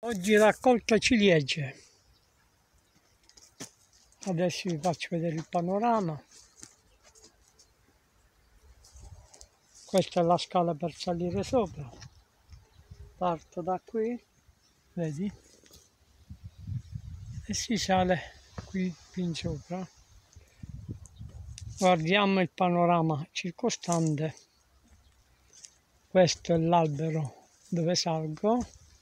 Oggi raccolta ciliegie. Adesso vi faccio vedere il panorama. Questa è la scala per salire sopra. Parto da qui, vedi? E si sale qui in sopra. Guardiamo il panorama circostante. Questo è l'albero dove salgo.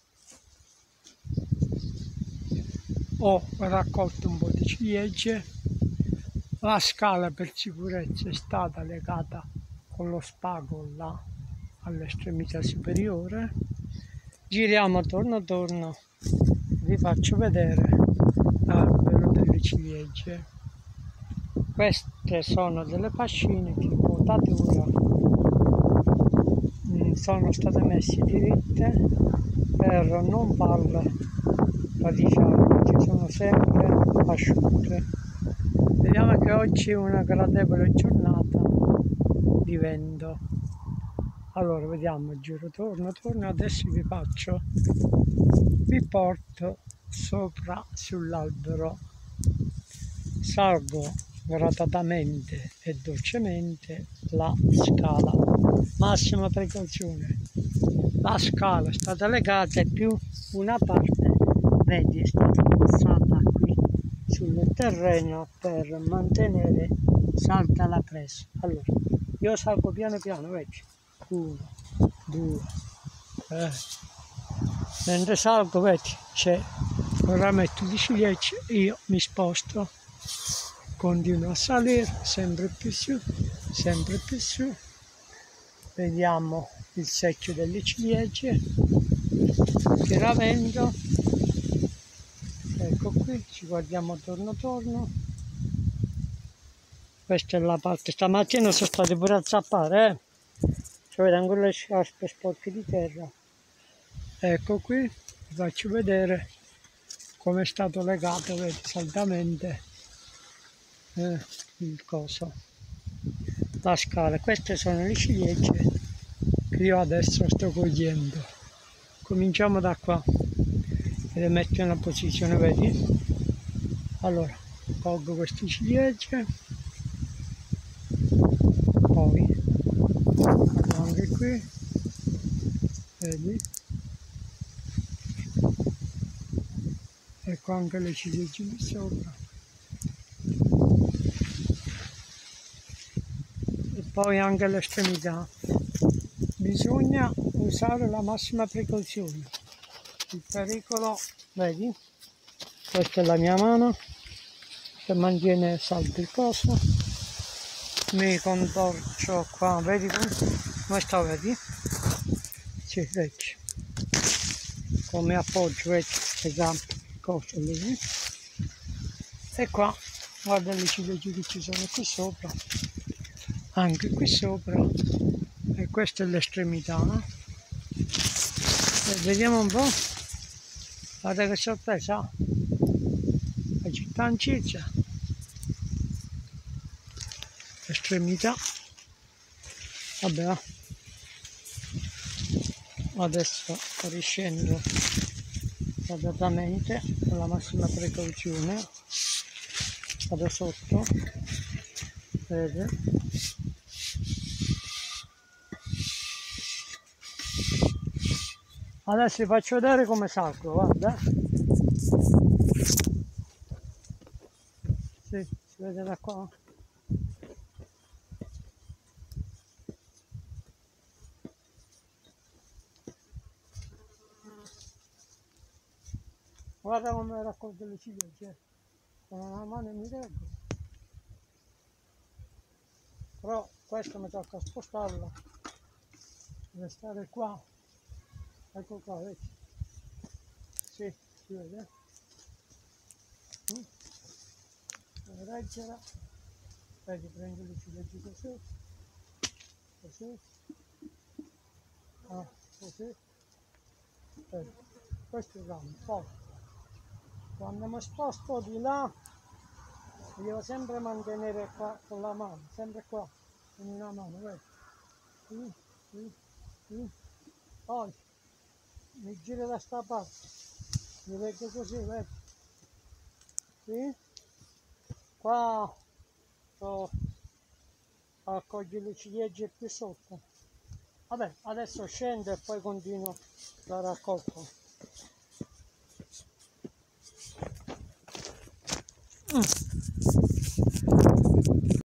Ho raccolto un po' di ciliegie. La scala per sicurezza è stata legata con lo spago là all'estremità superiore. Giriamo torno, vi faccio vedere l'albero delle ciliegie. Queste sono delle fascine che in potatura sono state messe diritte per non farle radicare, perché sono sempre asciutte. Vediamo che oggi è una gradevole giornata di vento. Allora vediamo, giro torno, adesso vi porto sopra sull'albero, salgo gradatamente e dolcemente la scala, massima precauzione. La scala è stata legata e più una parte, vedi, è stata passata qui sul terreno per mantenere salda la presa. Allora, io salgo piano piano, vedi, 1, 2, mentre salgo, vedi, c'è un rametto di ciliegie, io mi sposto, continuo a salire sempre più su, vediamo il secchio delle ciliegie, tiramento, ecco qui, ci guardiamo torno. Questa è la parte, stamattina sono stati pure a zappare, cioè vedete ancora le scarpe sporche di terra. Ecco qui, vi faccio vedere come è stato legato, vedi, saldamente il coso, la scala. Queste sono le ciliegie che io adesso sto cogliendo. Cominciamo da qua e le metto in una posizione, vedi? Allora, colgo queste ciliegie, poi vado anche qui, vedi? Ecco anche le ciliegie di sopra. E poi anche l'estremità. Bisogna usare la massima precauzione. Il pericolo, vedi? Questa è la mia mano che mantiene saldo il coso. Mi contorcio qua, vedi come sta, vedi? Sì, vedi. Come appoggio, vedi, le gambe, cose lì. E qua, guarda le ciliegie che ci sono qui sopra, anche qui sopra. E questa è l'estremità, no? E vediamo un po'. Guarda che sorpresa, la città in ciccia. Estremità. Vabbè, adesso riscendo gradatamente con la massima precauzione, vado sotto, vede, adesso vi faccio vedere come salgo, guarda, sì, si vede da qua. Guarda come raccolgo le ciliegie, con una mano mi reggo, però questo mi tocca spostarlo, deve stare qua, ecco qua, vedi, sì, si vede, devo reggere, vedi, prendo le ciliegie così, così, vedi, questo è il ramo, poi quando mi sposto di là devo sempre mantenere qua con la mano, sempre qua, con una mano, vedi? Poi mi giro da sta parte, mi leggo così, vedi? Sì? Qua sto a cogliere le ciliegie più sotto. Vabbè, adesso scendo e poi continuo la raccolta.